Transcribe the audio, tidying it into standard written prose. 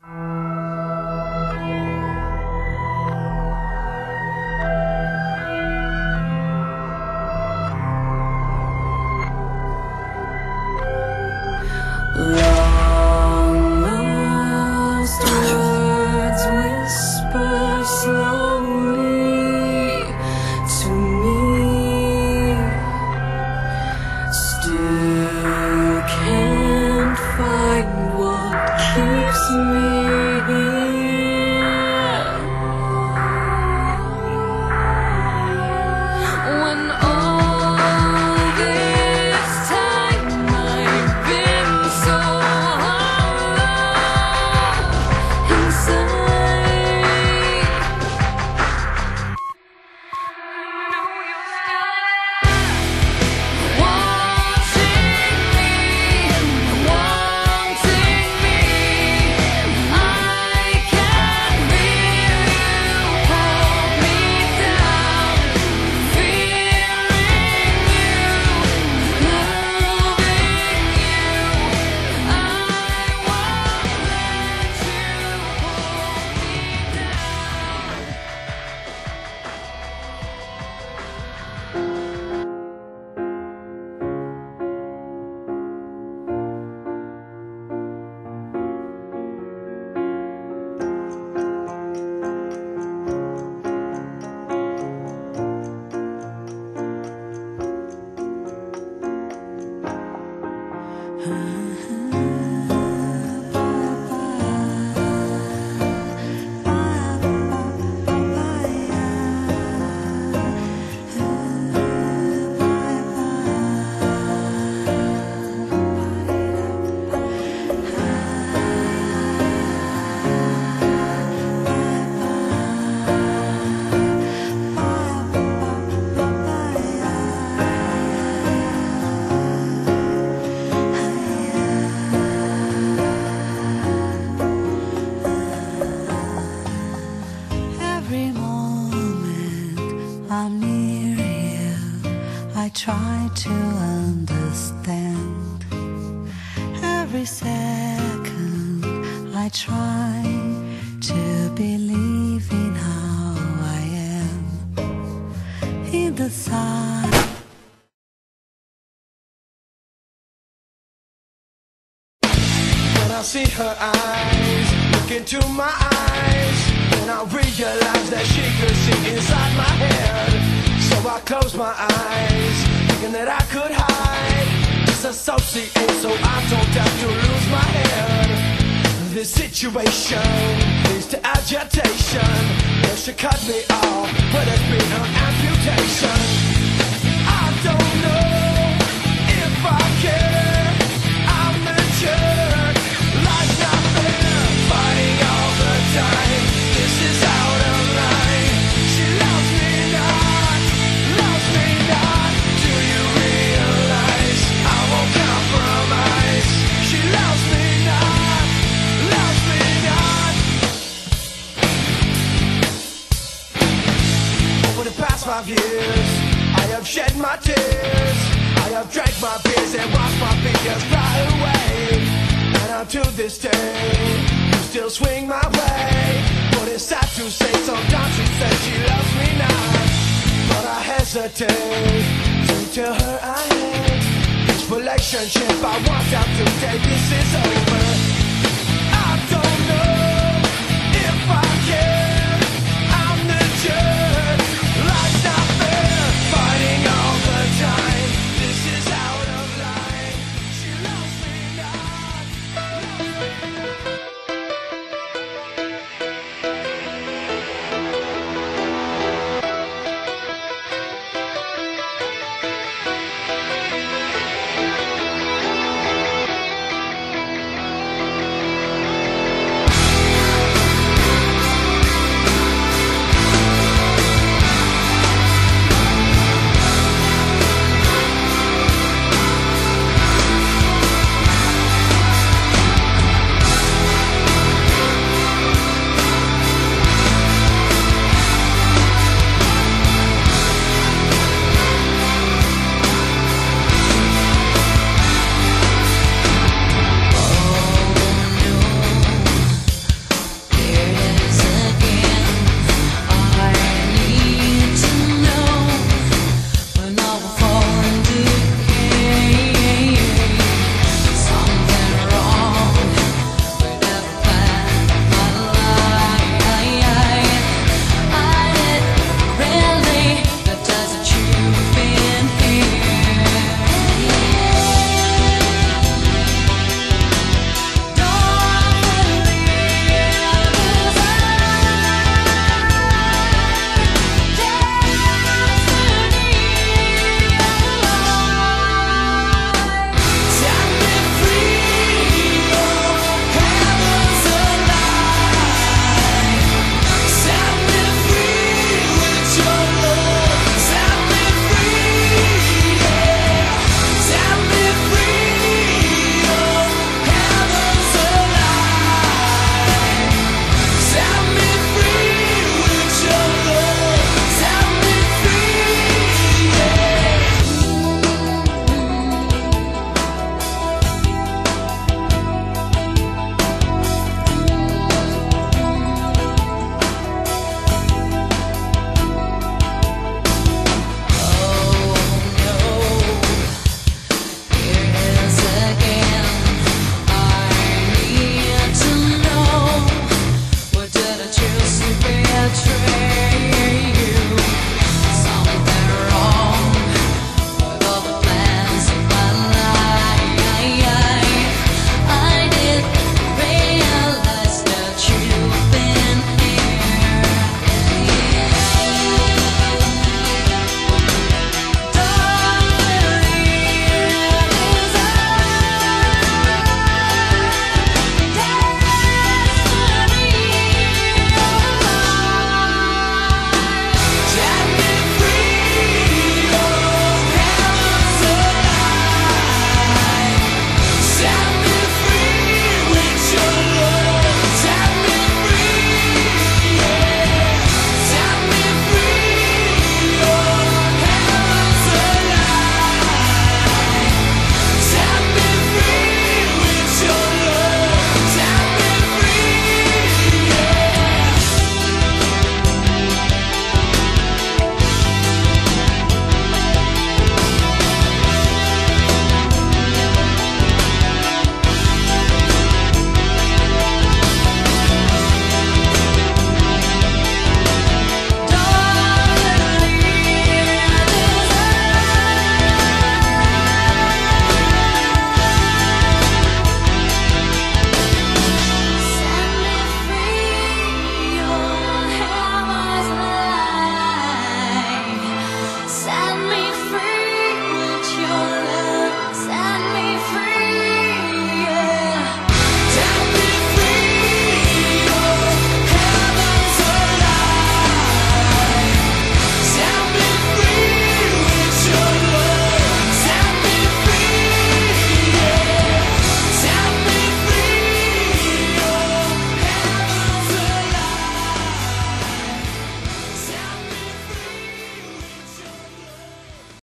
Long lost words whisper slowly to me. Still can't find what keeps me here. When all this time I've been so hollow inside. Every moment I'm near you, I try to understand. Every second I try to believe in how I am. In the sun, when I see her eyes look into my eyes, and I realize that she could see inside my head. So I close my eyes, thinking that I could hide, disassociate so I don't have to lose my head. This situation leads to agitation. If she cut me off, but it's been an amputation. I don't know if I care. I'm a jerk, like nothing, fighting all the time. This is out of line. She loves me not, loves me not. Do you realize I won't compromise? She loves me not, loves me not. Over the past 5 years, I have shed my tears. I have drank my beers and watched my fingers fly away. And until this day, you still swing my way. But it's sad to say, sometimes she says she loves me not. But I hesitate to tell her I hate this relationship. I want out to take this is over.